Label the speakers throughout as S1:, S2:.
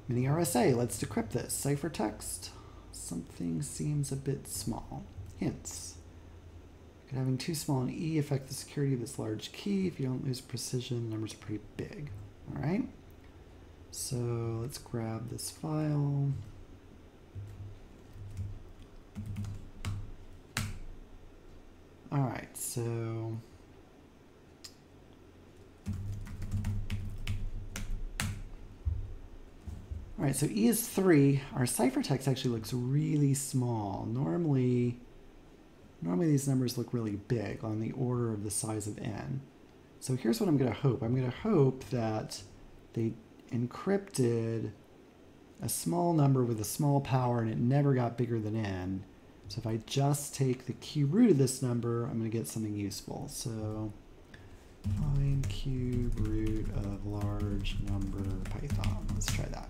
S1: miniRSA, let's decrypt this. Ciphertext, something seems a bit small. Hints. Could having too small an E affect the security of this large key? If you don't lose precision, the numbers are pretty big. All right. So let's grab this file. All right, so all right, so E is 3. Our ciphertext actually looks really small. Normally these numbers look really big, on the order of the size of n. So here's what I'm going to hope. I'm going to hope that they encrypted a small number with a small power and it never got bigger than n. So if I just take the cube root of this number, I'm going to get something useful. So find cube root of large number Python. Let's try that.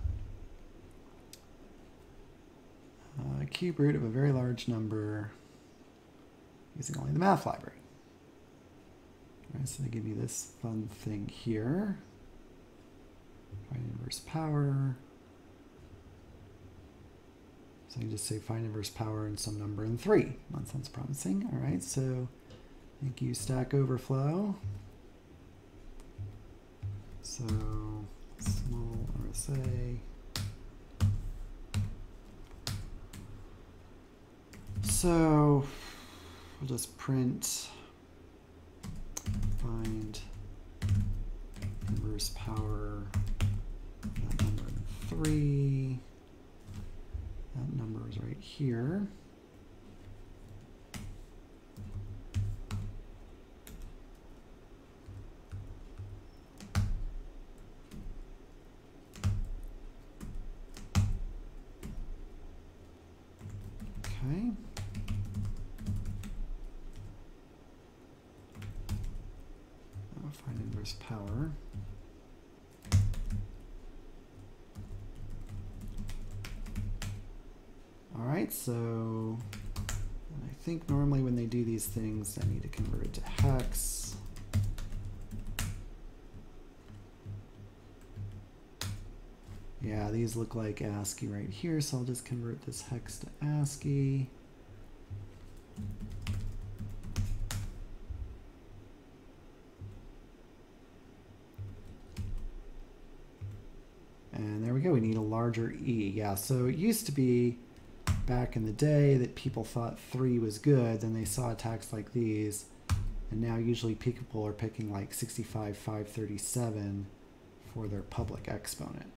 S1: Cube root of a very large number using only the math library. All right, so they give me this fun thing here. Find inverse power. So I can just say find inverse power in some number in 3. That sounds promising. All right, so thank you, Stack Overflow. So small RSA. So we'll just print find inverse power that number in 3. That number is right here. Okay. I'll find inverse power. All right, so I think normally when they do these things, I need to convert it to hex. Yeah, these look like ASCII right here, so I'll just convert this hex to ASCII. And there we go, we need a larger E. Yeah, so it used to be back in the day that people thought 3 was good, then they saw attacks like these, and now usually people are picking like 65, 537 for their public exponent.